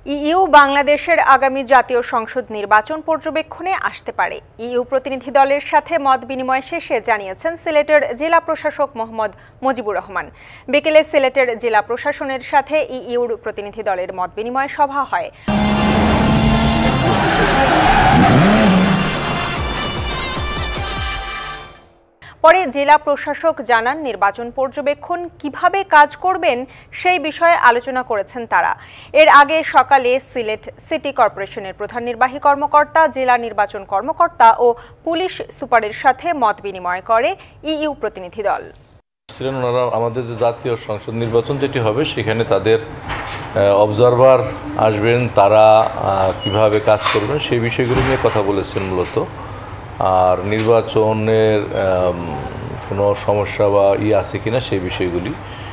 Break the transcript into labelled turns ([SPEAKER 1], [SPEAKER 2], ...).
[SPEAKER 1] EU বাংলাদেশের আগামী জাতীয় সংসদ নির্বাচন পর্যবেক্ষণে আসতে পারে। ইইউ প্রতিনিধি দলের সাথে মত বিনিময় শেষে জানিয়েছেন সিলেটের জেলা প্রশাসক মোহাম্মদ মুজিবুর রহমান। বিকেলে সিলেটের জেলা প্রশাসনের সাথে ইইউর প্রতিনিধি দলের মত বিনিময় সভা হয়। পরে জেলা প্রশাসক জানান, নির্বাচন পর্যবেক্ষণ কিভাবে কাজ করবেন সেই বিষয়ে আলোচনা করেছেন তারা। এর আগে সকালে সিলেট সিটি কর্পোরেশনের প্রধান নির্বাহী কর্মকর্তা, জেলা নির্বাচন কর্মকর্তা ও পুলিশ সুপারের সাথে মত বিনিময় করে ইইউ প্রতিনিধি দল।
[SPEAKER 2] ওনারা আমাদের যে জাতীয় সংসদ নির্বাচন যেটি হবে সেখানে তাদের অবজারভার আসবেন, তারা কিভাবে কাজ করবেন সেই বিষয়গুলো নিয়ে কথা বলেছেন মূলত। আর নির্বাচনের কোনো সমস্যা বা আছে কিনা সেই বিষয়গুলি